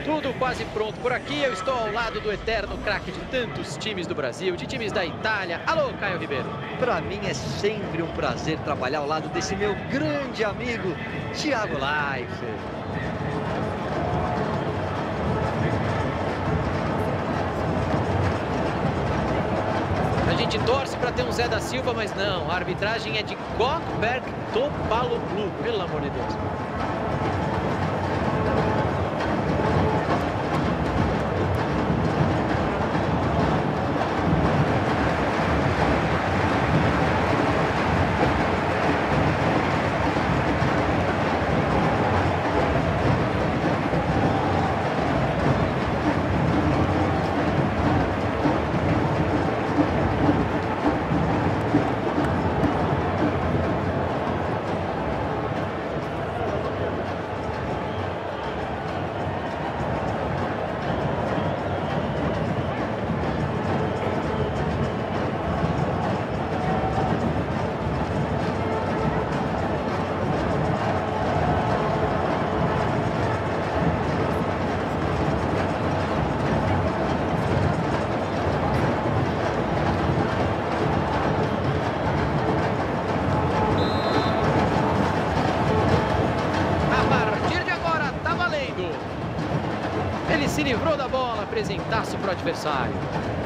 Tudo quase pronto por aqui. Eu estou ao lado do eterno craque de tantos times do Brasil, de times da Itália. Alô, Caio Ribeiro. Para mim é sempre um prazer trabalhar ao lado desse meu grande amigo, Thiago Leifert. A gente torce para ter um Zé da Silva, mas não. A arbitragem é de Gökberk Topaloglu, pelo amor de Deus. Ele se livrou da bola, apresentasse para o adversário.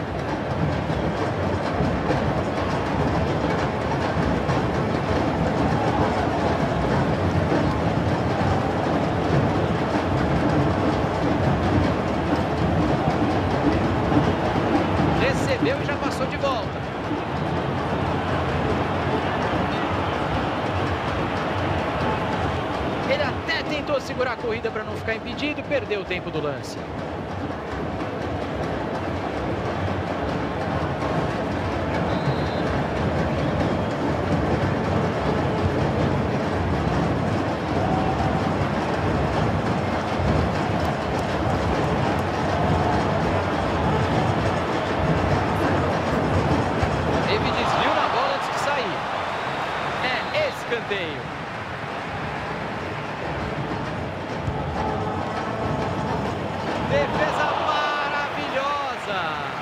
Recebeu e já passou de volta. Ele até tentou segurar a corrida para não ficar impedido, perdeu o tempo do lance. Teve desvio na bola antes de sair. É escanteio. Defesa maravilhosa.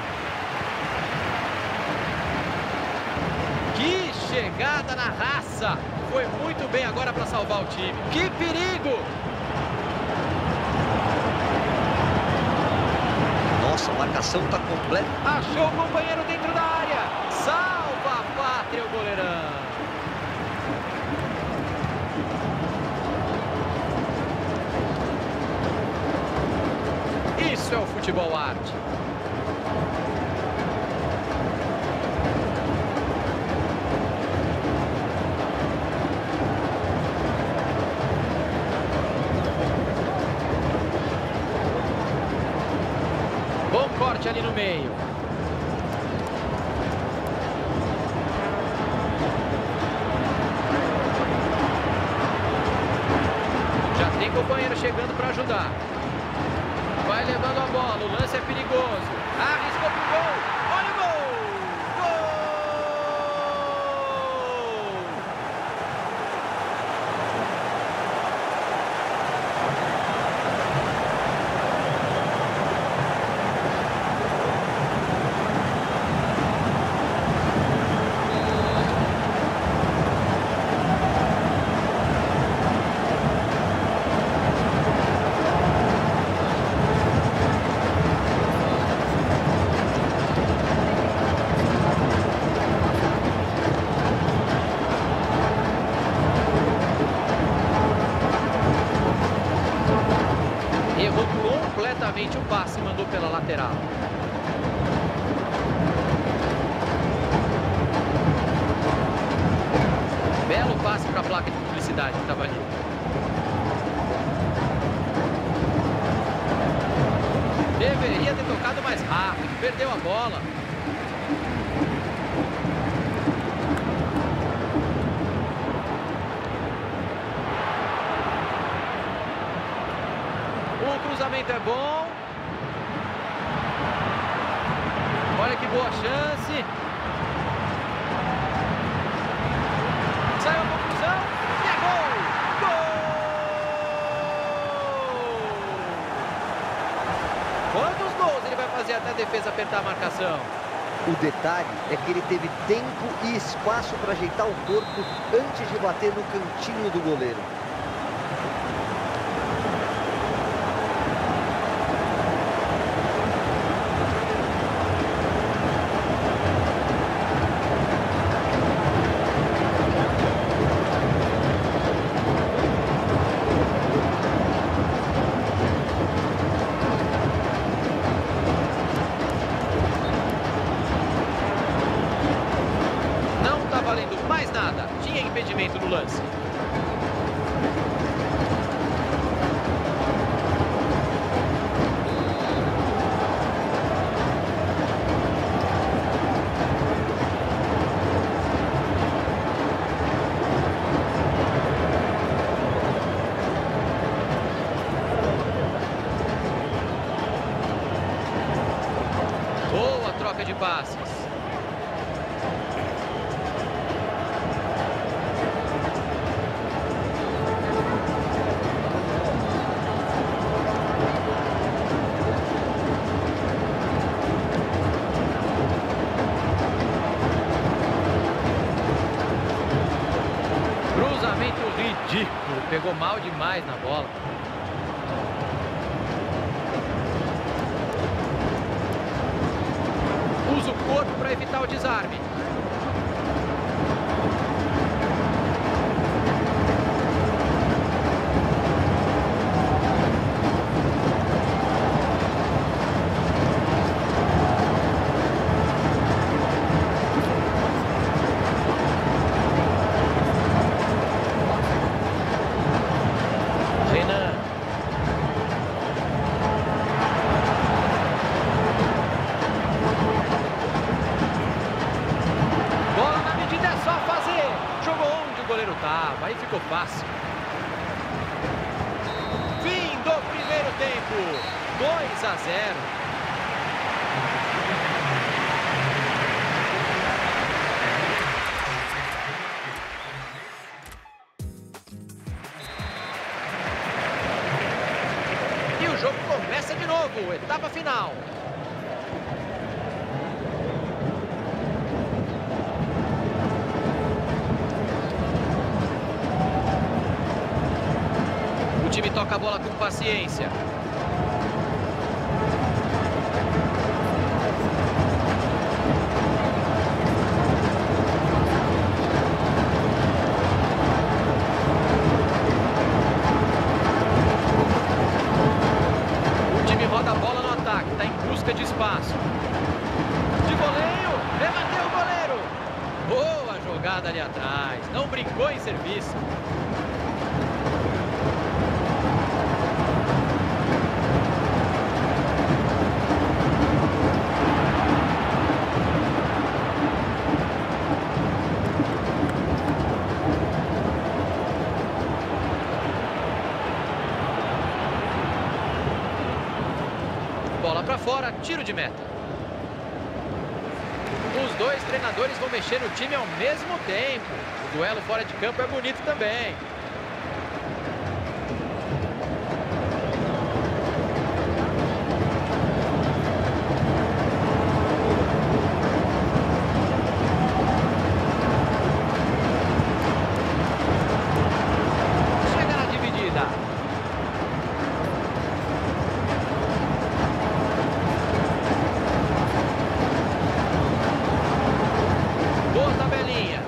Que chegada na raça. Foi muito bem agora para salvar o time. Que perigo! Nossa, a marcação está completa. Achou o companheiro dentro da área. Salva a pátria o goleirão. Isso é o futebol arte. Bom corte ali no meio. Já tem companheiro chegando para ajudar. Vai levando a bola, o lance é perigoso. Arriscou pro gol. Olha o gol! Errou completamente o passe e mandou pela lateral. Belo passe para a placa de publicidade que estava ali. Deveria ter tocado mais rápido, perdeu a bola. O cruzamento é bom. Olha que boa chance. Saiu a conclusão. E é gol! Gol! defesa apertar a marcação. O detalhe é que ele teve tempo e espaço para ajeitar o corpo antes de bater no cantinho do goleiro. Mais nada, tinha impedimento no lance. Boa troca de passes. Ridículo, pegou mal demais na bola. Usa o corpo para evitar o desarme. Aí ficou fácil. Fim do primeiro tempo. 2-0. E o jogo começa de novo. Etapa final. O time toca a bola com paciência. O time roda a bola no ataque, está em busca de espaço. De voleio, rebateu o goleiro. Boa jogada ali atrás, não brincou em serviço. Bola para fora, tiro de meta. Os dois treinadores vão mexer no time ao mesmo tempo. O duelo fora de campo é bonito também. Chega na dividida. Boa tabelinha.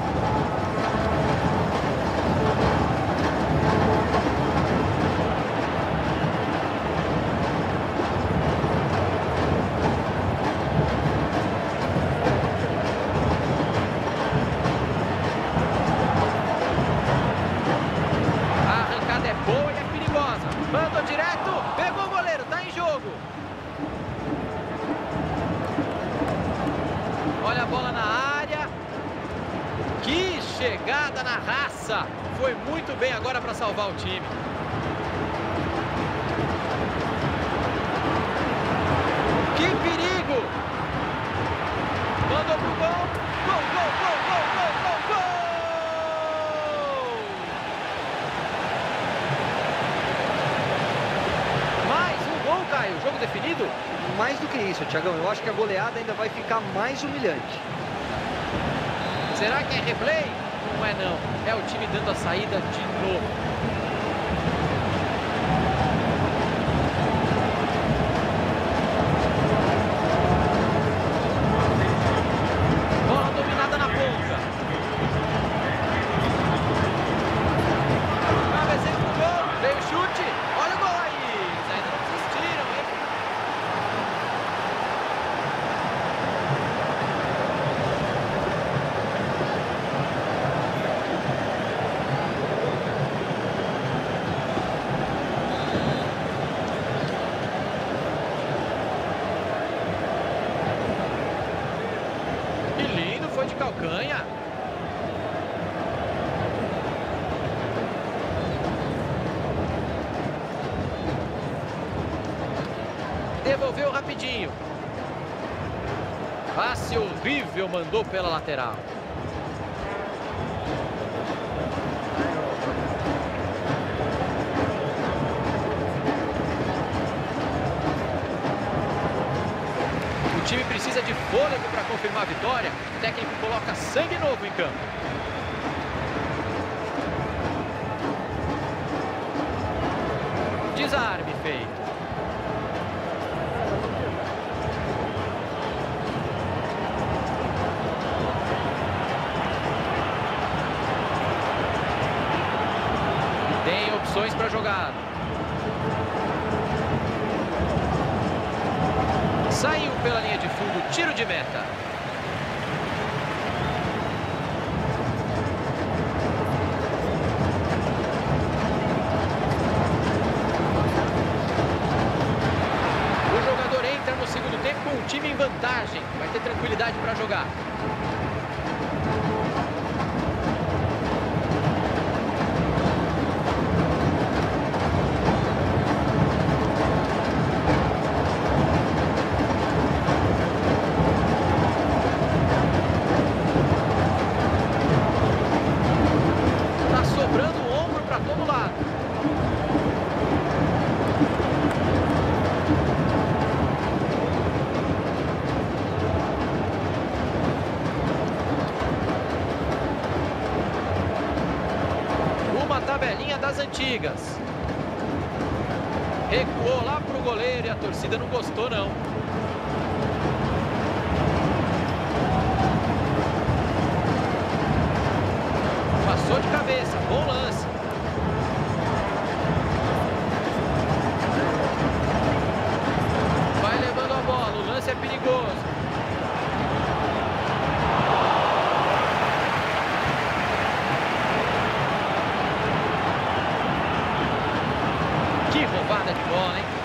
A arrancada é boa e é perigosa. Mandou direto, pegou o goleiro, tá em jogo. Olha a bola na área. Que chegada na raça. Foi muito bem agora para salvar o time. Que perigo. Mandou pro gol. Gol, gol, gol, gol, gol, gol, gol. Mais um gol, Caio. Jogo definido? Mais do que isso, Thiagão. Eu acho que a goleada ainda vai ficar mais humilhante. Será que é replay? Não é não. É o time dando a saída de novo. Bola dominada na ponta. Cabeceio pro gol. Veio o chute. Olha o gol aí. Eles ainda não desistiram, hein? Que lindo, foi de calcanha. Devolveu rapidinho. Passe horrível, mandou pela lateral. O time precisa de fôlego para confirmar a vitória. O técnico coloca sangue novo em campo. Desarme feito. Tem opções para jogada. Saiu pela linha de fundo, tiro de meta. O jogador entra no segundo tempo com o time em vantagem. Vai ter tranquilidade para jogar. Sobrando o ombro para todo lado. Uma tabelinha das antigas. Recuou lá pro goleiro e a torcida não gostou, não. Passou de cabeça, bom lance. Vai levando a bola, o lance é perigoso. Que roubada de bola, hein?